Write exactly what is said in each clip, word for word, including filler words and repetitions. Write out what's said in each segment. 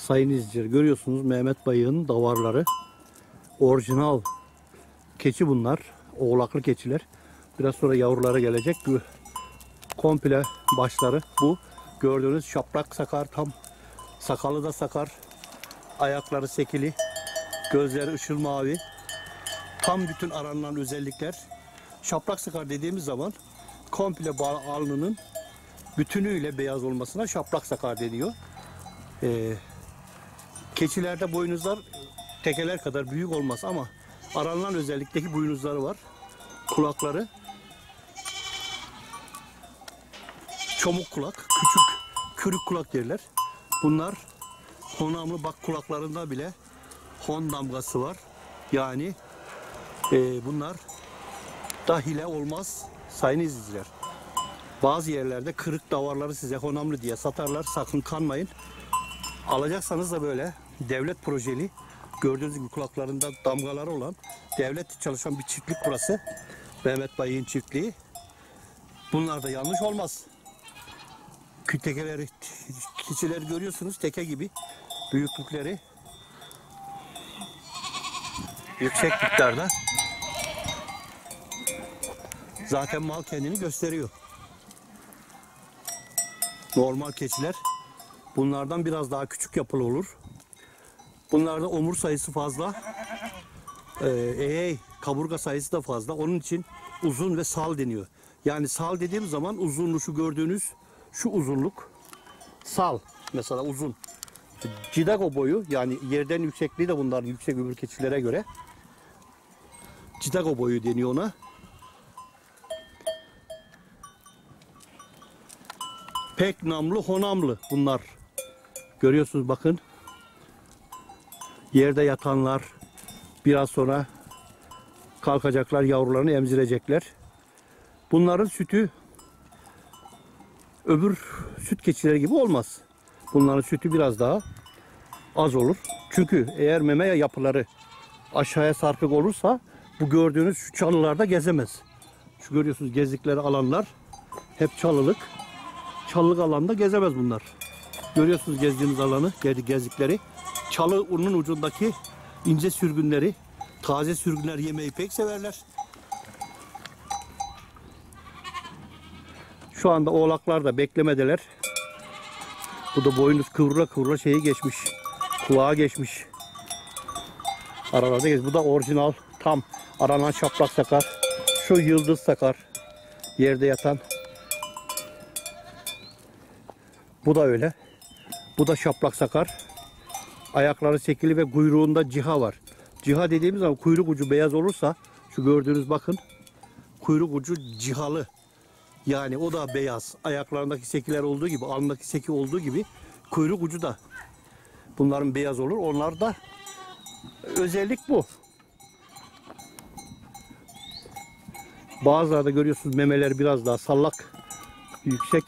Sayın izleyiciler, görüyorsunuz Mehmet Bayık'ın davarları. Orijinal keçi bunlar. Oğlaklı keçiler. Biraz sonra yavruları gelecek. Komple başları bu. Gördüğünüz şaprak sakar, tam sakalı da sakar. Ayakları sekili. Gözleri ışıl mavi. Tam bütün aranılan özellikler. Şaprak sakar dediğimiz zaman komple alnının bütünüyle beyaz olmasına şaprak sakar deniyor. Ee, keçilerde boynuzlar tekeler kadar büyük olmaz ama aranılan özellikteki boynuzları var. Kulakları çomuk kulak, küçük kürük kulak derler. Bunlar honamlı, bak kulaklarında bile hon damgası var. Yani e, bunlar da hile olmaz sayın izleyiciler. Bazı yerlerde kırık davarları size honamlı diye satarlar. Sakın kanmayın. Alacaksanız da böyle devlet projeli, gördüğünüz gibi kulaklarında damgaları olan, devlet çalışan bir çiftlik burası. Mehmet Bayık'ın çiftliği. Bunlar da yanlış olmaz. Tekeleri, keçileri görüyorsunuz, teke gibi büyüklükleri yüksek miktarda. Zaten mal kendini gösteriyor. Normal keçiler bunlardan biraz daha küçük yapılı olur. Bunlarda omur sayısı fazla. Ee, eğey, kaburga sayısı da fazla. Onun için uzun ve sal deniyor. Yani sal dediğim zaman uzunluğu, şu gördüğünüz şu uzunluk sal. Mesela uzun. Cidago boyu, yani yerden yüksekliği de bunlar yüksek öbür keçilere göre. Cidago boyu deniyor ona. Pek namlı, honamlı bunlar. Görüyorsunuz bakın. Yerde yatanlar biraz sonra kalkacaklar, yavrularını emzirecekler. Bunların sütü öbür süt keçileri gibi olmaz. Bunların sütü biraz daha az olur. Çünkü eğer meme yapıları aşağıya sarkık olursa bu gördüğünüz şu çalılarda gezemez. Şu görüyorsunuz gezdikleri alanlar hep çalılık. Çalılık alanda gezemez bunlar. Görüyorsunuz gezdiğimiz alanı, gezdikleri. Çalı unun ucundaki ince sürgünleri, taze sürgünler yemeyi pek severler. Şu anda oğlaklar da beklemedeler. Bu da boynuz kıvrıla kıvrıla şeyi geçmiş. Kulağa geçmiş. Aralarda geçmiş. Bu da orijinal, tam aranan şaprak sakar. Şu yıldız sakar. Yerde yatan. Bu da öyle. Bu da şaplak sakar. Ayakları sekili ve kuyruğunda ciha var. Ciha dediğimiz zaman kuyruk ucu beyaz olursa, şu gördüğünüz bakın, kuyruk ucu cihalı. Yani o da beyaz. Ayaklarındaki sekiler olduğu gibi, alnındaki seki olduğu gibi kuyruk ucu da bunların beyaz olur. Onlar da özellik bu. Bazılarda görüyorsunuz memeler biraz daha sallak, yüksek,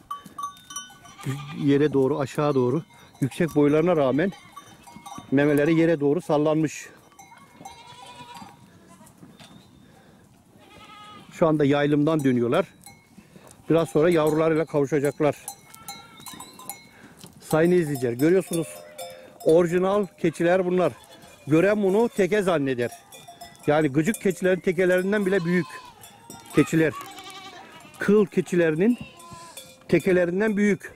yere doğru, aşağı doğru, yüksek boylarına rağmen memeleri yere doğru sallanmış. Şu anda yaylımdan dönüyorlar. Biraz sonra yavrularıyla kavuşacaklar. Sayın izleyiciler, görüyorsunuz orijinal keçiler bunlar. Gören bunu teke zanneder. Yani gıcık keçilerin tekelerinden bile büyük keçiler. Kıl keçilerinin tekelerinden büyük.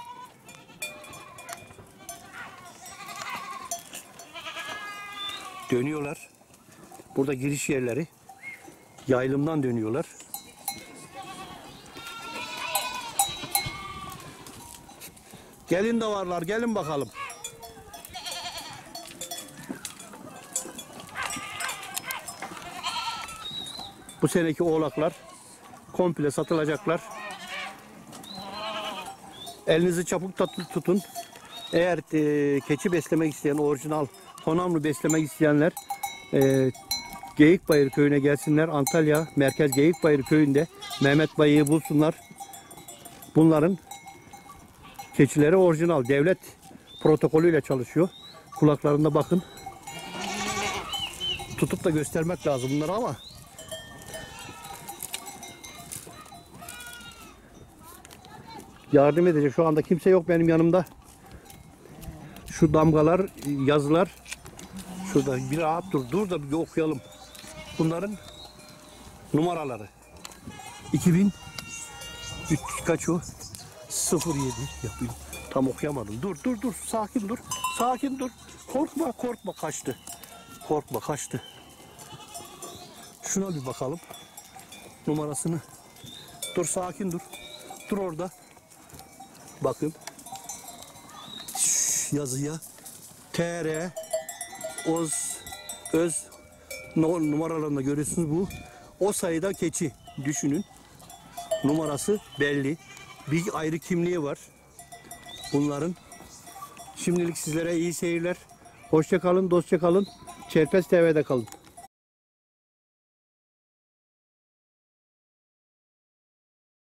Dönüyorlar. Burada giriş yerleri. Yaylımdan dönüyorlar. Gelin davarlar, gelin bakalım. Bu seneki oğlaklar komple satılacaklar. Elinizi çabuk tutun. Eğer e, keçi beslemek isteyen, orijinal honamlı beslemek isteyenler e, Geyikbayır köyüne gelsinler. Antalya Merkez Geyikbayır köyünde Mehmet Bayık'ı bulsunlar. Bunların keçileri orijinal, devlet protokolüyle çalışıyor. Kulaklarında bakın. Tutup da göstermek lazım bunları ama yardım edecek. Şu anda kimse yok benim yanımda. Şu damgalar, yazılar. Şurada bir rahat dur. Dur da bir okuyalım. Bunların numaraları. iki bin üç kaç o? sıfır yedi yapayım. Tam okuyamadım. Dur dur dur. Sakin dur. Sakin dur. Korkma korkma kaçtı. Korkma kaçtı. Şuna bir bakalım. Numarasını. Dur sakin dur. Dur orada. Bakın. Şş, yazıya. T R Oz Öz numaralarında görüyorsunuz bu. O sayıda keçi. Düşünün. Numarası belli. Bir ayrı kimliği var. Bunların. Şimdilik sizlere iyi seyirler. Hoşça kalın, dostça kalın. Çerpez T V'de kalın.